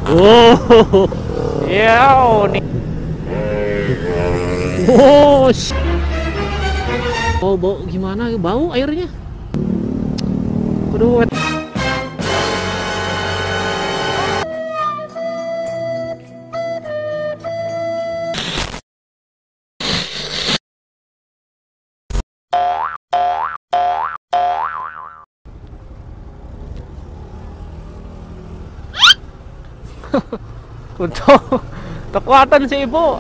Oh, ya nih. Oh, oh, bau gimana? Bau airnya. Aduh. Untuk kekuatan si ibu.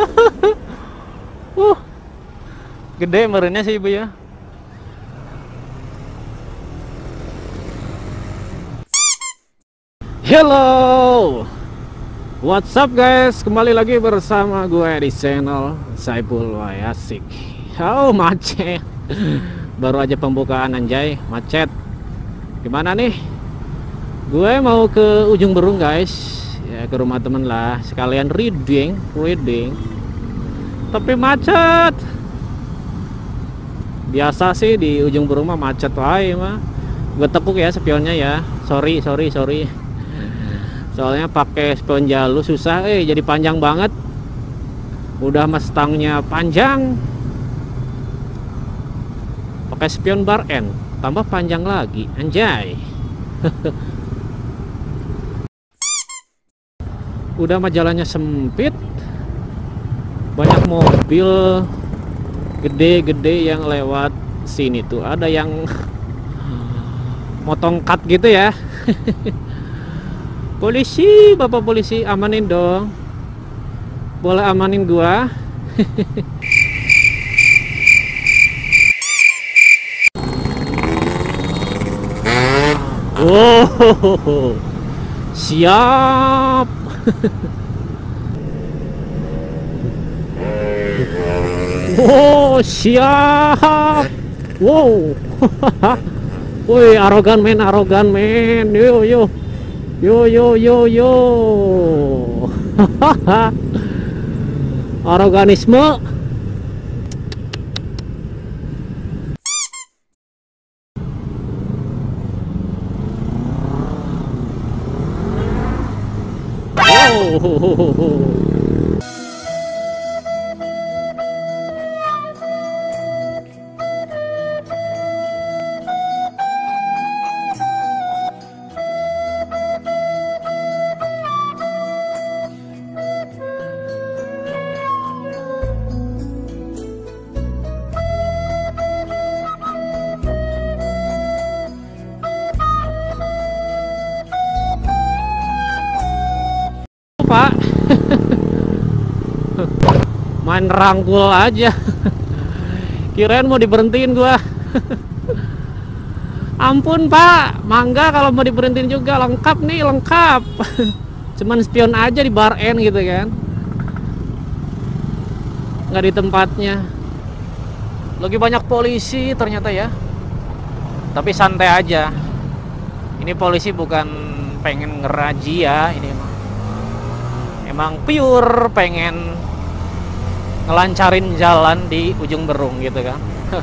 Gede merenya si ibu ya. Hello, what's up guys? Kembali lagi bersama gue di channel Saiful Wayasik. Oh, macet. Baru aja pembukaan anjay, macet. Gimana nih? Gue mau ke ujung Berung guys, ya ke rumah temen lah, sekalian reading. Tapi macet. Biasa sih di ujung Berung mah macet wae mah. Gue tekuk ya spionnya ya. Sorry. Soalnya pakai spion jalur susah, jadi panjang banget. Udah Mustangnya panjang, pakai spion bar N tambah panjang lagi, anjay. Udah mah jalannya sempit, banyak mobil gede-gede yang lewat sini tuh. Ada yang motong cut gitu ya. Polisi, bapak polisi, amanin dong. Boleh amanin gua? Oh, siap. Oh, siap. Wow. Woi, arogan men. Yo. Aroganisme. Wow. Pak, main rangkul aja. Kirain mau diberhentiin gua. Ampun Pak, mangga kalau mau diberhentiin juga, lengkap nih, lengkap. Cuman spion aja di bar N gitu kan, nggak di tempatnya. Lagi banyak polisi ternyata ya, tapi santai aja. Ini polisi bukan pengen ngerazia, ini emang pure pengen ngelancarin jalan di ujung Berung gitu kan.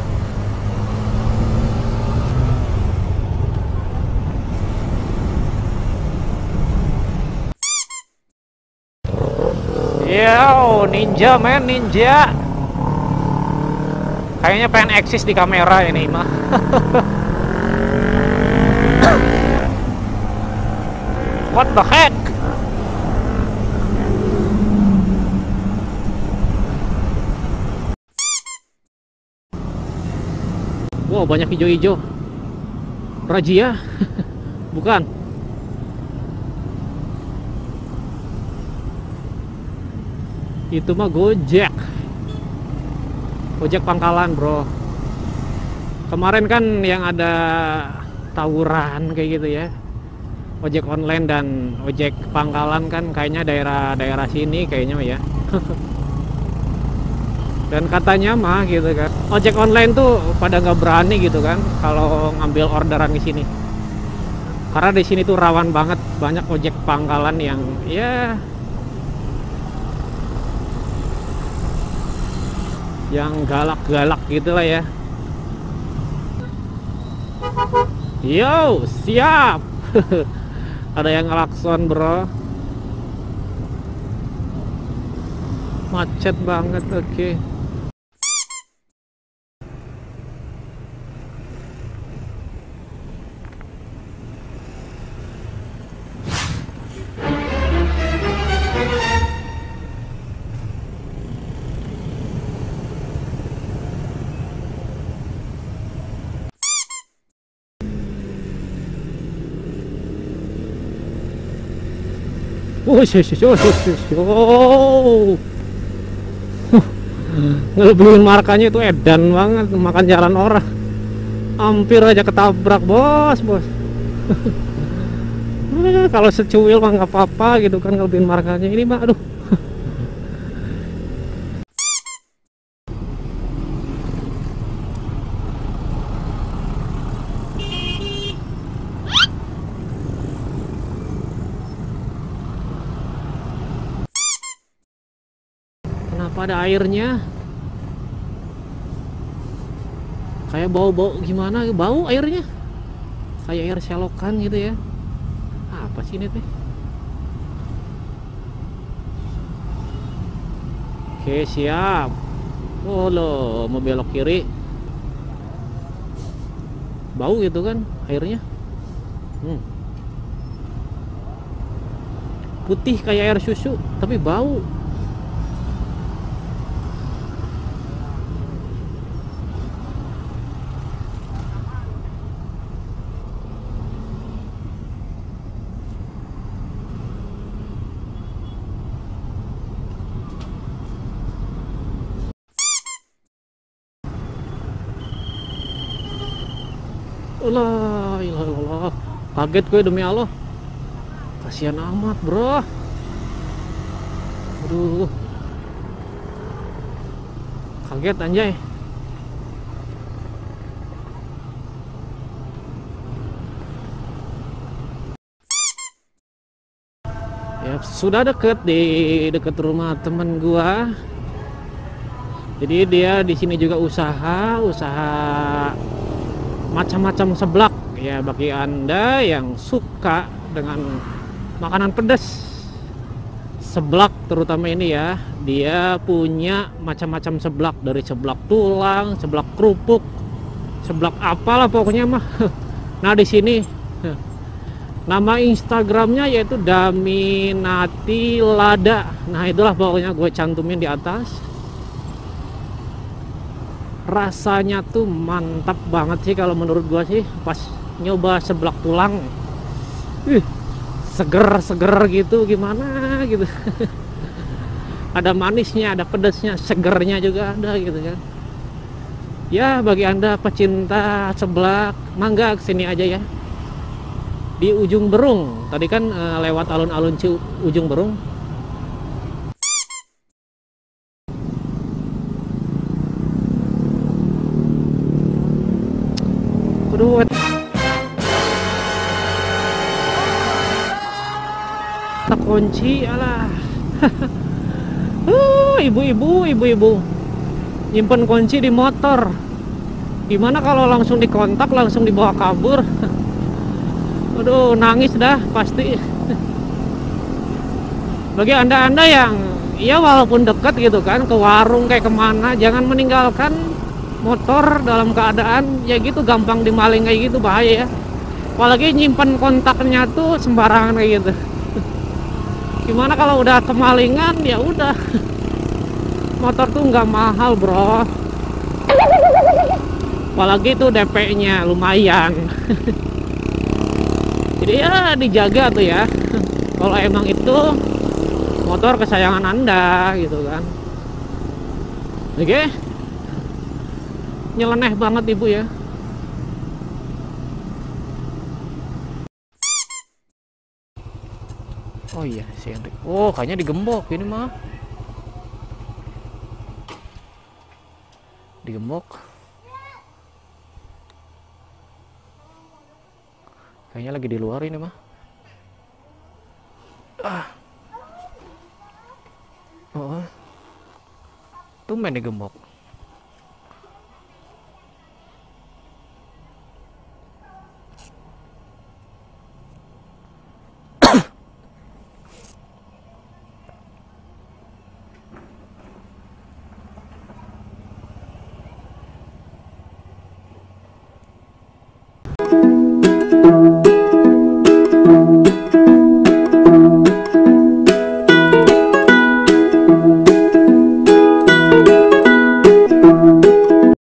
Yo, ninja men, ninja. Kayaknya pengen eksis di kamera ini mah. What the heck? Wow, banyak hijau-hijau. Razia? Bukan. Itu mah Gojek. Ojek pangkalan, bro. Kemarin kan yang ada tawuran kayak gitu ya. Ojek online dan ojek pangkalan kan kayaknya daerah sini kayaknya ya. Dan katanya mah gitu kan, ojek online tuh pada nggak berani gitu kan kalau ngambil orderan di sini, karena di sini tuh rawan banget, banyak ojek pangkalan yang ya yang galak-galak gitu lah ya. Yo, siap. Ada yang ngelakson bro. Macet banget. Oke. Oh, ngelebihin markanya itu edan banget, makan jalan orang. Hampir aja ketabrak, bos. Kalau secuil mah nggak apa-apa gitu kan, ngelebihin markanya. Ini mah, aduh. Kenapa ada airnya? Kayak bau-bau gimana? Bau airnya? Kayak air selokan gitu ya. Apa sih ini teh? Oke, siap. Oh loh, mau belok kiri. Bau gitu kan airnya. Putih kayak air susu, tapi bau. Allah, ilah, kaget gue demi Allah. Kasihan amat, bro. Aduh, kaget anjay. Ya, sudah deket di deket rumah temen gua. Jadi dia di sini juga usaha macam-macam seblak ya, bagi Anda yang suka dengan makanan pedas. Seblak terutama ini ya, dia punya macam-macam seblak, dari seblak tulang, seblak kerupuk, seblak apalah pokoknya mah. Nah, di sini nama Instagramnya yaitu Daminati Lada. Nah, itulah pokoknya gue cantumin di atas. Rasanya tuh mantap banget sih kalau menurut gua sih pas nyoba seblak tulang. Seger gitu, gimana gitu. Ada manisnya, ada pedasnya, segernya juga ada gitu kan. Ya, bagi Anda pecinta seblak, mangga kesini aja ya. Di Ujung Berung. Tadi kan lewat alun-alun Ujung Berung. Aduh, tak kunci, alah. Ibu-ibu nyimpen kunci di motor. Gimana kalau langsung dikontak, langsung dibawa kabur? Aduh, nangis dah pasti. Bagi anda yang ya walaupun dekat gitu kan, ke warung kayak kemana, jangan meninggalkan motor dalam keadaan ya gitu, gampang dimaling kayak gitu, bahaya ya. Apalagi nyimpen kontaknya tuh sembarangan kayak gitu. Gimana kalau udah kemalingan, ya udah. Motor tuh nggak mahal, bro. Apalagi tuh DP-nya lumayan. Jadi ya dijaga tuh ya. Kalau emang itu motor kesayangan Anda gitu kan. Oke. Nyeleneh banget ibu ya. Oh iya, si Hendrik. Oh, kayaknya digembok ini mah. Digembok. Kayaknya lagi di luar ini mah. Oh. Tumben digembok.